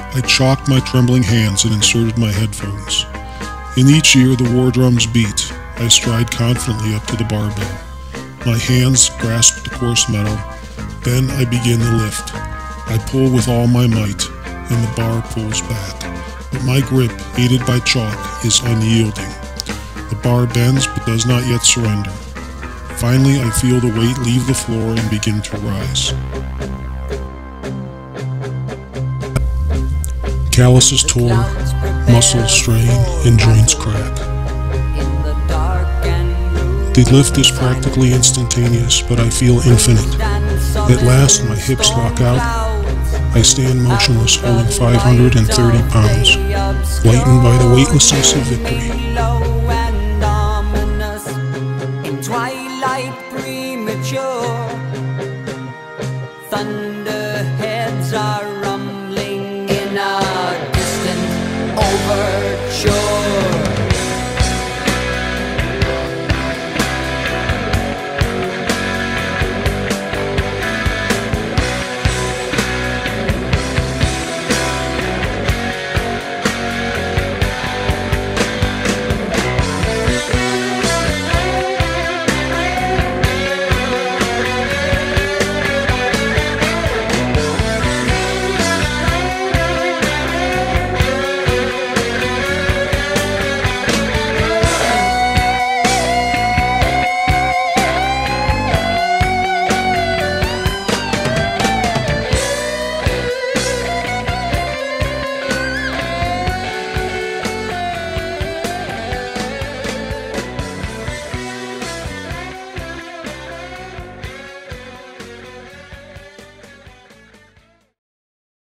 I chalked my trembling hands and inserted my headphones. In each ear the war drums beat. I stride confidently up to the barbell. My hands grasp the coarse metal. Then I begin the lift. I pull with all my might, and the bar pulls back. But my grip, aided by chalk, is unyielding. The bar bends but does not yet surrender. Finally, I feel the weight leave the floor and begin to rise. Calluses tore, muscles strain, and joints crack. The lift is practically instantaneous, but I feel infinite. At last, my hips lock out. I stand motionless, holding 530 pounds, lightened by the weightlessness of victory.